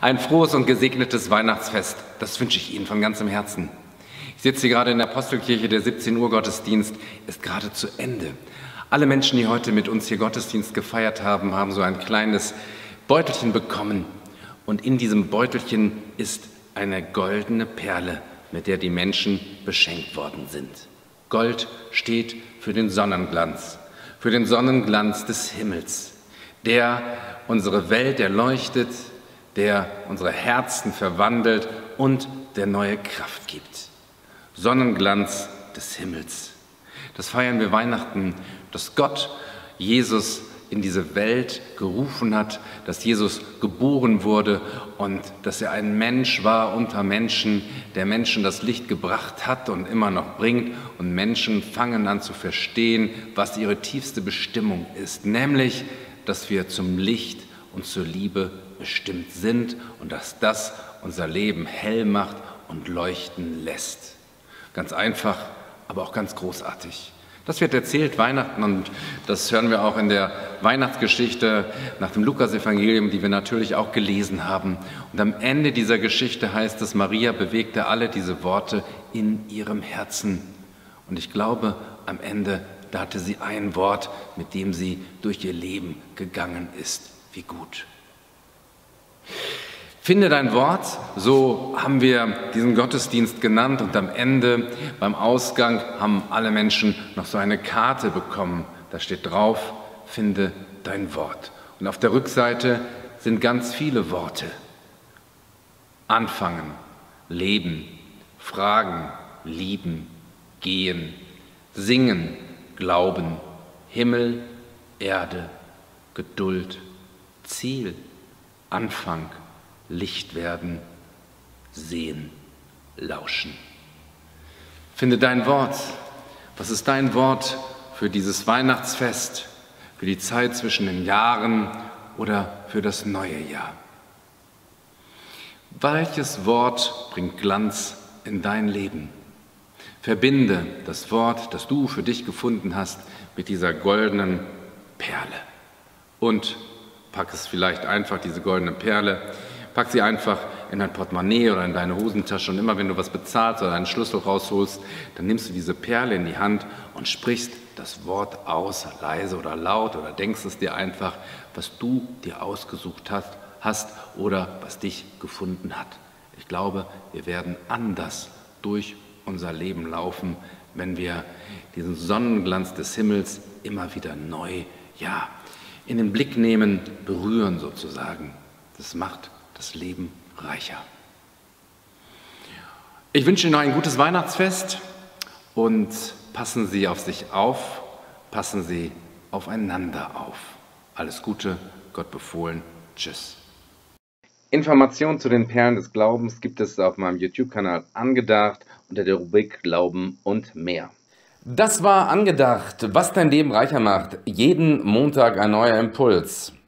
Ein frohes und gesegnetes Weihnachtsfest, das wünsche ich Ihnen von ganzem Herzen. Ich sitze hier gerade in der Apostelkirche, der 17 Uhr Gottesdienst ist gerade zu Ende. Alle Menschen, die heute mit uns hier Gottesdienst gefeiert haben, haben so ein kleines Beutelchen bekommen. Und in diesem Beutelchen ist eine goldene Perle, mit der die Menschen beschenkt worden sind. Gold steht für den Sonnenglanz des Himmels, der unsere Welt erleuchtet, der unsere Herzen verwandelt und der neue Kraft gibt. Sonnenglanz des Himmels. Das feiern wir Weihnachten, dass Gott Jesus in diese Welt gerufen hat, dass Jesus geboren wurde und dass er ein Mensch war unter Menschen, der Menschen das Licht gebracht hat und immer noch bringt. Und Menschen fangen an zu verstehen, was ihre tiefste Bestimmung ist, nämlich, dass wir zum Licht und zur Liebe bestimmt sind und dass das unser Leben hell macht und leuchten lässt. Ganz einfach, aber auch ganz großartig. Das wird erzählt Weihnachten und das hören wir auch in der Weihnachtsgeschichte nach dem Lukasevangelium, die wir natürlich auch gelesen haben. Und am Ende dieser Geschichte heißt es, Maria bewegte alle diese Worte in ihrem Herzen. Und ich glaube, am Ende, da hatte sie ein Wort, mit dem sie durch ihr Leben gegangen ist. Wie gut. Finde dein Wort, so haben wir diesen Gottesdienst genannt und am Ende, beim Ausgang, haben alle Menschen noch so eine Karte bekommen. Da steht drauf, finde dein Wort. Und auf der Rückseite sind ganz viele Worte. Anfangen, leben, fragen, lieben, gehen, singen, glauben, Himmel, Erde, Geduld, Ziel, Anfang, Licht werden, sehen, lauschen. Finde dein Wort. Was ist dein Wort für dieses Weihnachtsfest, für die Zeit zwischen den Jahren oder für das neue Jahr? Welches Wort bringt Glanz in dein Leben? Verbinde das Wort, das du für dich gefunden hast, mit dieser goldenen Perle. Und pack es vielleicht einfach, diese goldene Perle, pack sie einfach in dein Portemonnaie oder in deine Hosentasche und immer wenn du was bezahlst oder einen Schlüssel rausholst, dann nimmst du diese Perle in die Hand und sprichst das Wort aus, leise oder laut oder denkst es dir einfach, was du dir ausgesucht hast oder was dich gefunden hat. Ich glaube, wir werden anders durch unser Leben laufen, wenn wir diesen Sonnenglanz des Himmels immer wieder neu, in den Blick nehmen, berühren sozusagen. Das macht das Leben reicher. Ich wünsche Ihnen noch ein gutes Weihnachtsfest und passen Sie auf sich auf, passen Sie aufeinander auf. Alles Gute, Gott befohlen. Tschüss. Informationen zu den Perlen des Glaubens gibt es auf meinem YouTube-Kanal Angedacht unter der Rubrik Glauben und mehr. Das war Angedacht, was dein Leben reicher macht. Jeden Montag ein neuer Impuls.